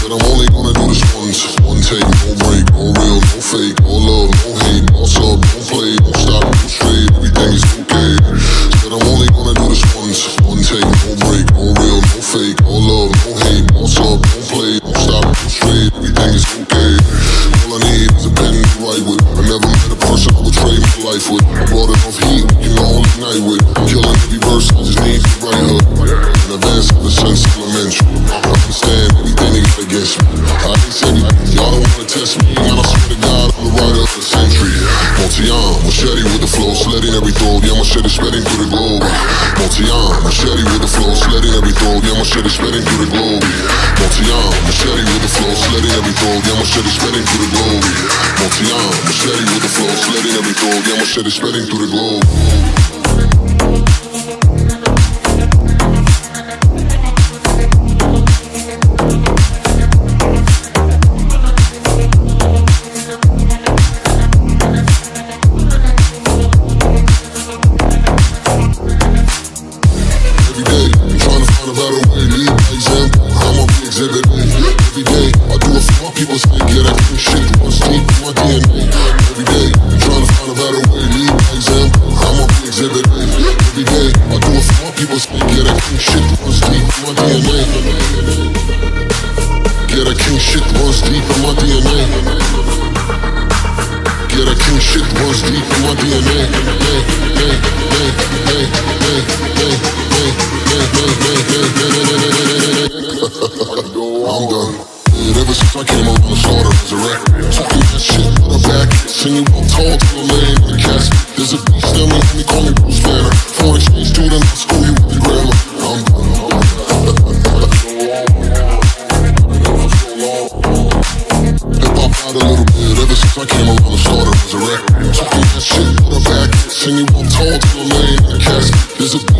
Said I'm only gonna do this once. One take, no break, no real, no fake, no love, no hate, no sub, don't play, don't stop, no straight, everything is okay. Said I'm only gonna do this once. One take, no break, no real, no fake, no love, no hate, no sub, don't play, don't stop, no straight, everything is okay. All I need is a pen to write with. I never met a person I would trade my life with. I brought enough heat, you know, all night with. I'm killing every verse, I just need to write her. In advance of the sense elementary. I understand anything they got against me. I ain't said y'all don't wanna test me. And I swear to God, I'm the writer of the century. Montillon, machete with the flow, sledding every throat. Yeah, machete spreading through the globe. Montillon, machete with the flow, sledding every throat. Yeah, machete spreading through the globe. Montillon, machete with the flow, sledding every throat. Yeah, machete spreading through the globe. Montillon, machete with the flow, sledding every throat. Yeah, machete spreading through the globe. People say get that shit runs deep in my DNA. Every day, I'm trying to find a better way. Lead by example, I'm on the exhibit A. Every day, I do it for my people say get that king shit runs deep in my DNA. Get that king shit runs deep in my DNA. Get that king shit runs deep in my DNA. I'm done. Ever since I came around, I started resurrecting. Talking that shit with a back. Seen you walk tall to the lane in the casket. There's a beast in me, and they call me Bruce Banner. Foreign exchange student, I school you with the grammar. I'm done. Hip-hop out a little bit. Ever since I came around, I started resurrecting. Talking that shit with a back. Seen you walk tall to the lane in the casket. There's a